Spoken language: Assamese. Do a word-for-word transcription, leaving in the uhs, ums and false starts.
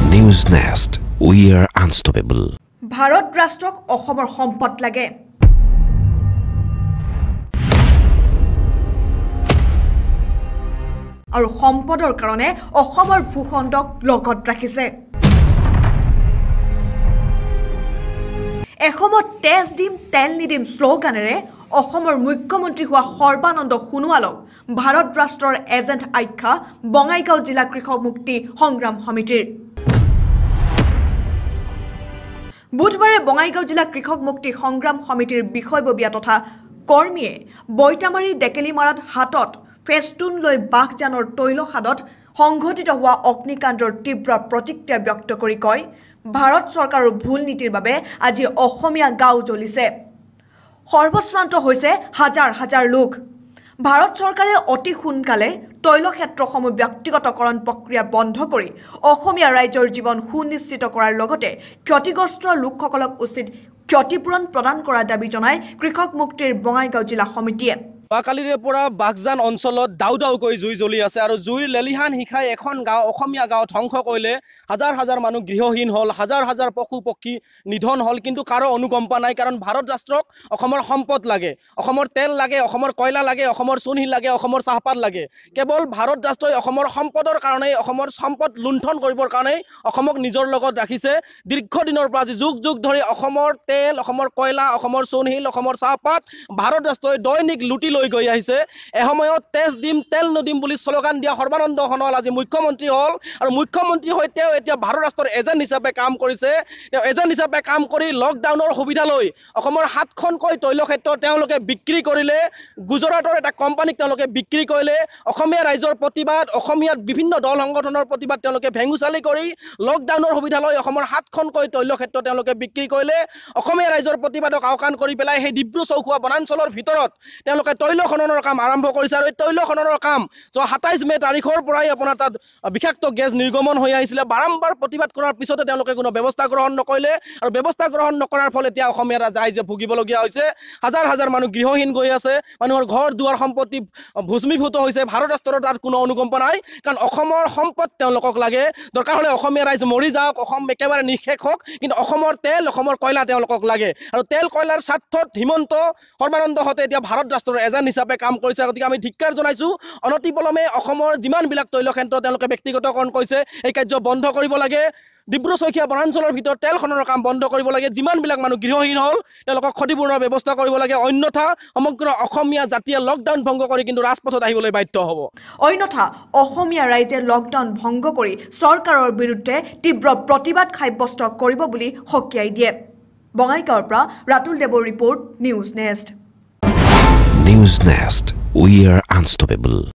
Newsnest, we are unstoppable. Bharat ৰাষ্ট্ৰক অসমৰ সম্পদ লাগে। আৰু সম্পদৰ কাৰণে অসমৰ ভূখণ্ডক লগত ৰাখিছে। এসমত তেজ দিম তেল নিদিম শ্লোগানেৰে অসমৰ মুখ্যমন্ত্ৰী হোৱা সৰ্বানন্দ সোণোৱালক ভাৰত ৰাষ্ট্ৰৰ এজেণ্ট আখ্যা বঙাইগাঁও জিলা কৃষক মুক্তি সংগ্ৰাম সমিতিৰ। বুধবাৰে বঙাইগাঁও জিলা কৃষক মুক্তি সংগ্ৰাম সমিতিৰ বিষয়ববীয়া তথা কৰ্মীয়ে বৈতামাৰী ডেকেলিমাৰাত হাতত ফেস্টুন লৈ বাঘজানৰ তৈলসাদত সংঘটিত হোৱা অগ্নিকাণ্ডৰ তীব্ৰ প্ৰতিক্ৰিয়া ব্যক্ত কৰি কয়, ভাৰত চৰকাৰৰ ভুল নীতিৰ বাবে আজি অসমীয়া গাঁও জ্বলিছে। সৰ্বশ্ৰান্ত হৈছে হাজাৰ হাজাৰ লোক। ভাৰত চৰকাৰে অতি সোনকালে তৈলক্ষেত্ৰসমূহ ব্যক্তিগতকৰণ প্ৰক্ৰিয়া বন্ধ কৰি অসমীয়া ৰাইজৰ জীৱন সুনিশ্চিত কৰাৰ লগতে ক্ষতিগ্ৰস্ত লোকসকলক উচিত ক্ষতিপূৰণ প্ৰদান কৰাৰ দাবী জনাই কৃষক মুক্তিৰ বঙাইগাঁও জিলা সমিতিয়ে। কালিৰে পৰা বাঘজান অঞ্চলত দাউ দাউকৈ জুই জ্বলি আছে আৰু জুইৰ লেলিহান শিখাই এখন গাঁও অসমীয়া গাঁও ধ্বংস কৰিলে। হাজাৰ হাজাৰ মানুহ গৃহহীন হ'ল, হাজাৰ হাজাৰ পশু পক্ষী নিধন হ'ল, কিন্তু কাৰো অনুকম্পা নাই। কাৰণ ভাৰত ৰাষ্ট্ৰক অসমৰ সম্পদ লাগে, অসমৰ তেল লাগে, অসমৰ কয়লা লাগে, অসমৰ চূণশিল লাগে, অসমৰ চাহপাত লাগে। কেৱল ভাৰত ৰাষ্ট্ৰই অসমৰ সম্পদৰ কাৰণেই, অসমৰ সম্পদ লুণ্ঠন কৰিবৰ কাৰণেই অসমক নিজৰ লগত ৰাখিছে। দীৰ্ঘদিনৰ পৰা আজি যুগ যুগ ধৰি অসমৰ তেল, অসমৰ কয়লা, অসমৰ চূণশিল, অসমৰ চাহপাত ভাৰত ৰাষ্ট্ৰই দৈনিক লুটি লৈ গৈ আহিছে। এসময়ত তেজ দিম তেল নদিম বুলি শ্লোগান দিয়া সৰ্বানন্দ সোণোৱাল আজি মুখ্যমন্ত্ৰী হ'ল আৰু মুখ্যমন্ত্ৰী হৈ তেওঁ এতিয়া ভাৰত ৰাষ্ট্ৰৰ এজেণ্ট হিচাপে কাম কৰিছে। তেওঁ এজেণ্ট হিচাপে কাম কৰি লকডাউনৰ সুবিধা লৈ অসমৰ সাতখনকৈ তৈলক্ষেত্ৰ তেওঁলোকে বিক্ৰী কৰিলে। গুজৰাটৰ এটা কোম্পানীক তেওঁলোকে বিক্ৰী কৰিলে। অসমীয়া ৰাইজৰ প্ৰতিবাদ, অসমীয়াত বিভিন্ন দল সংগঠনৰ প্ৰতিবাদ তেওঁলোকে ভেঙুচালি কৰি লকডাউনৰ সুবিধা লৈ অসমৰ সাতখনকৈ তৈলক্ষেত্ৰ তেওঁলোকে বিক্ৰী কৰিলে। অসমীয়া ৰাইজৰ প্ৰতিবাদক আওকাণ কৰি পেলাই সেই ডিব্ৰু চৌখোৱা বনাঞ্চলৰ ভিতৰত তেওঁলোকে তৈল খননৰ কাম আৰম্ভ কৰিছে। আৰু এই তৈল খননৰ কাম যোৱা সাতাইছ মে তাৰিখৰ পৰাই আপোনাৰ তাত বিষাক্ত গেছ নিৰ্গমন হৈ আহিছিলে। বাৰম্বাৰ প্ৰতিবাদ কৰাৰ পিছতে তেওঁলোকে কোনো ব্যৱস্থা গ্ৰহণ নকৰিলে আৰু ব্যৱস্থা গ্ৰহণ নকৰাৰ ফলত এতিয়া অসমীয়া ৰাইজে ভুগিবলগীয়া হৈছে। হাজাৰ হাজাৰ মানুহ গৃহহীন গৈ আছে, মানুহৰ ঘৰ দুৱাৰ সম্পত্তি ভূমিভূত হৈছে। ভাৰত ৰাষ্ট্ৰৰ তাত কোনো অনুকম্পা নাই, কাৰণ অসমৰ সম্পদ তেওঁলোকক লাগে। দৰকাৰ হ'লে অসমীয়া ৰাইজ মৰি যাওক, অসম একেবাৰে নিঃশেষ হওক, কিন্তু অসমৰ তেল, অসমৰ কয়লা তেওঁলোকক লাগে। আৰু তেল কয়লাৰ স্বাৰ্থত হিমন্ত সৰ্বানন্দহঁতে এতিয়া ভাৰত ৰাষ্ট্ৰৰ এজেণ্ট হিচাপে কাম কৰিছে। গতিকে আমি ধিক্কাৰ জনাইছোঁ। অনতিপলমে অসমৰ যিমানবিলাক তৈলক্ষেত্ৰ তেওঁলোকে ব্যক্তিগতকৰণ কৰিছে এই কাৰ্য বন্ধ কৰিব লাগে। ডিব্ৰু চৈখোৱা বনাঞ্চলৰ ভিতৰত তেল খননৰ কাম বন্ধ কৰিব লাগে। যিমানবিলাক মানুহ গৃহহীন হ'ল তেওঁলোকক ক্ষতিপূৰণৰ ব্যৱস্থা কৰিব লাগে। অন্যথা সমগ্ৰ অসমীয়া জাতিয়ে লকডাউন ভংগ কৰি কিন্তু ৰাজপথত আহিবলৈ বাধ্য হ'ব। অন্যথা অসমীয়া ৰাইজে লকডাউন ভংগ কৰি চৰকাৰৰ বিৰুদ্ধে তীব্ৰ প্ৰতিবাদ সাব্যস্ত কৰিব বুলি সকীয়াই দিয়ে। বঙাইগাঁৱৰ পৰা ৰাতুল দেৱৰ report, Newsnest. Newsnest, we are unstoppable.